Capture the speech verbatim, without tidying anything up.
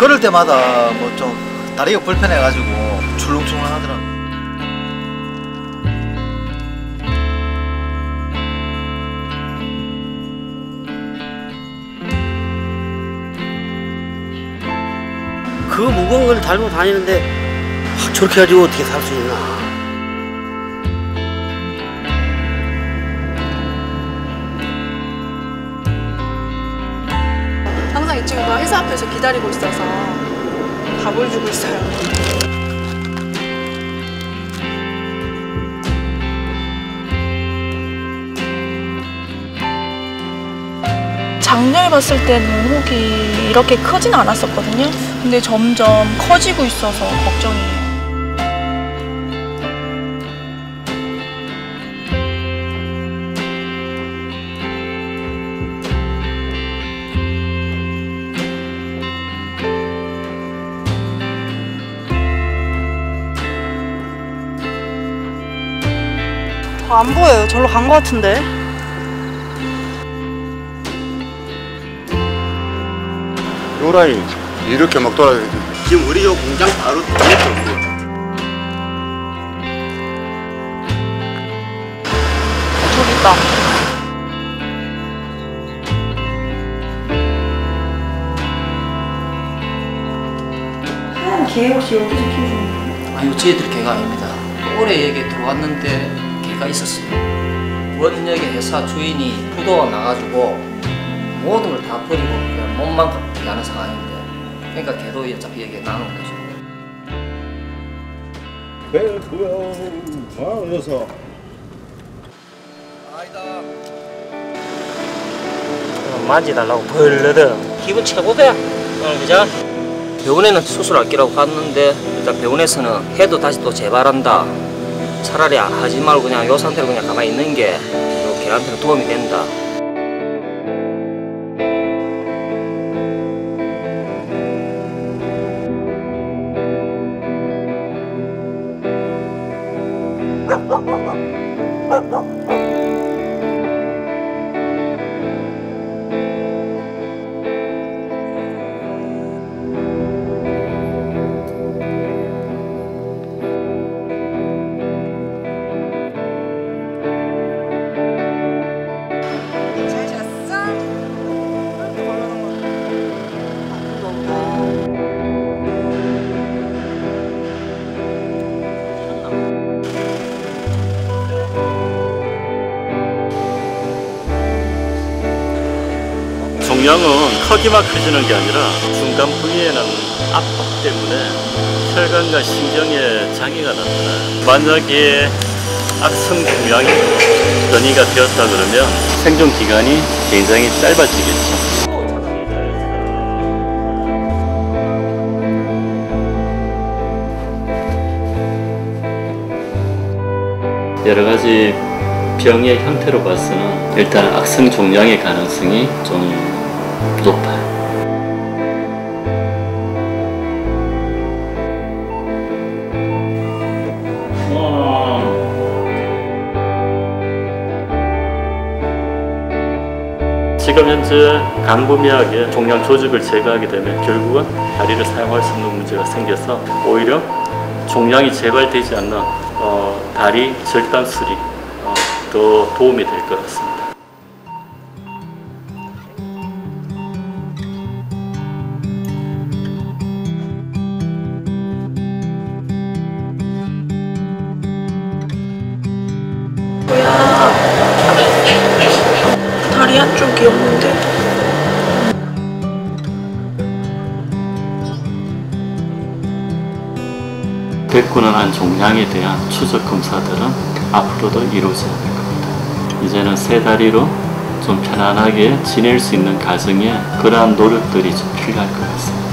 걸을 때마다 뭐 좀 다리가 불편해가지고 출렁출렁 하더라고. 그 무거운 걸 달고 다니는데 아, 저렇게 가지고 어떻게 살 수 있나. 항상 이 친구가 회사 앞에서 기다리고 있어서 밥을 주고 있어요. 작년에 봤을 때는 혹이 이렇게 크진 않았었거든요. 근데 점점 커지고 있어서 걱정이에요. 안 보여요. 절로 간 것 같은데. 요 라인 이렇게 막 돌아다니지. 지금 우리 요 공장 바로 뒤에 있거든요. 저기 있다. 하얀 개 혹시 여기서 키우시는 거예요? 아니요, 저희들 개가 아닙니다. 올해 여기 들어왔는데 개가 있었어요. 원역의 회사 주인이 부도가 나가지고 모든 걸 다 버리고 그냥 몸만 갖게 하는 상황인데, 그러니까 개도 어차피 여기에 나는 거죠. 배구야, 아, 녀석. 아니다. 만지달라고 벌러든 기분 최고다 오늘. 그죠? 병원에는 수술할 기라고 갔는데 일단 병원에서는 해도 다시 또 재발한다, 차라리 하지 말고 그냥 요 상태로 그냥 가만히 있는 게 요 개한테는 도움이 된다. 잘 잤어? 종양은 크기만 커지는 게 아니라 중간 부위에 나는 압박 때문에 혈관과 신경에 장애가 나타나요. 만약에 악성 종양이 변이가 되었다 그러면 생존 기간이 굉장히 짧아지겠죠. 여러 가지 병의 형태로 봐서는 일단 악성 종양의 가능성이 좀 높아요. 지금 현재 강부미하게 종양 조직을 제거하게 되면 결국은 다리를 사용할 수 없는 문제가 생겨서 오히려 종양이 재발되지 않는 어, 다리 절단 수리 어, 더 도움이 될 것 같습니다. 뭐야? 다리 한쪽이 없는데. 백구는 한 종양에 대한 추적 검사들은 앞으로도 이루어져야 될 겁니다. 이제는 세 다리로 좀 편안하게 지낼 수 있는 가정에 그러한 노력들이 좀 필요할 것 같습니다.